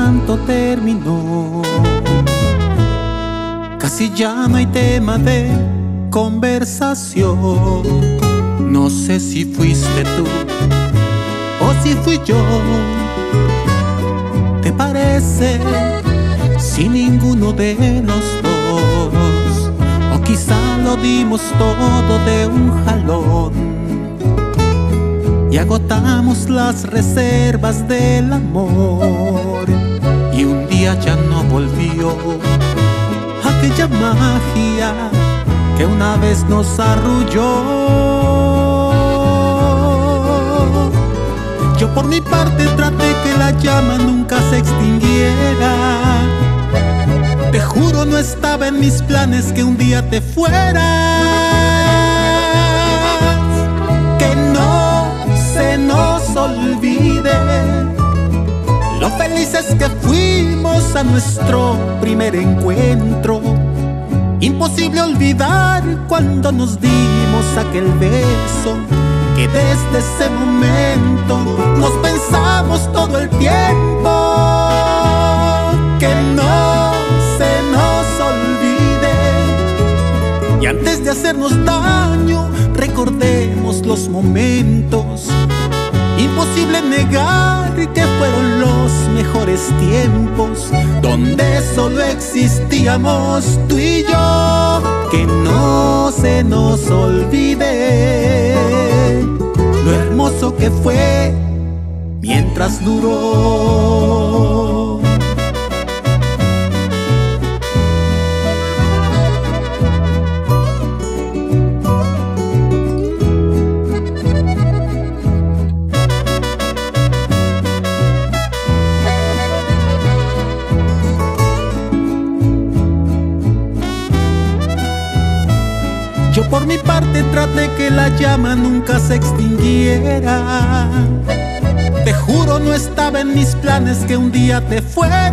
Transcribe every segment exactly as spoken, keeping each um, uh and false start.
tanto terminó. Casi ya no hay tema de conversación. No sé si fuiste tú o si fui yo. ¿Te parece si ninguno de los dos? O quizá lo dimos todo de un jalón y agotamos las reservas del amor, y un día ya no volvió aquella magia que una vez nos arrulló. Yo por mi parte traté que la llama nunca se extinguiera. Te juro no estaba en mis planes que un día te fueras. Que no se nos olvide lo felices que fuimos a nuestro primer encuentro. Imposible olvidar cuando nos dimos aquel beso, que desde ese momento nos pensamos todo el tiempo. Que no se nos olvide, y antes de hacernos daño recordemos los momentos. Imposible negar que fueron los mejores tiempos, donde solo existíamos tú y yo. Que no se nos olvide lo hermoso que fue mientras duró. Yo por mi parte traté que la llama nunca se extinguiera. Te juro no estaba en mis planes que un día te fueras.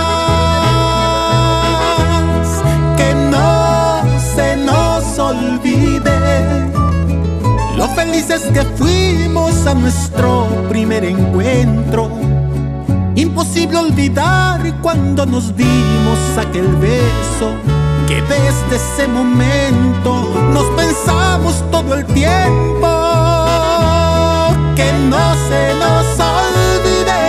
Que no se nos olvide lo felices que fuimos a nuestro primer encuentro. Imposible olvidar cuando nos dimos aquel beso, que desde ese momento nos pensamos todo el tiempo. Que no se nos olvide,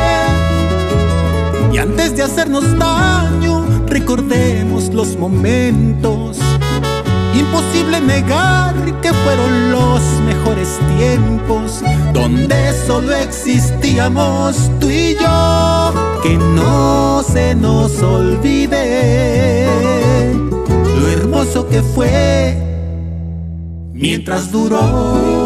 y antes de hacernos daño recordemos los momentos. Imposible negar que fueron los mejores tiempos, donde solo existíamos tú y yo. Que no se nos olvide lo hermoso que fue mientras duró.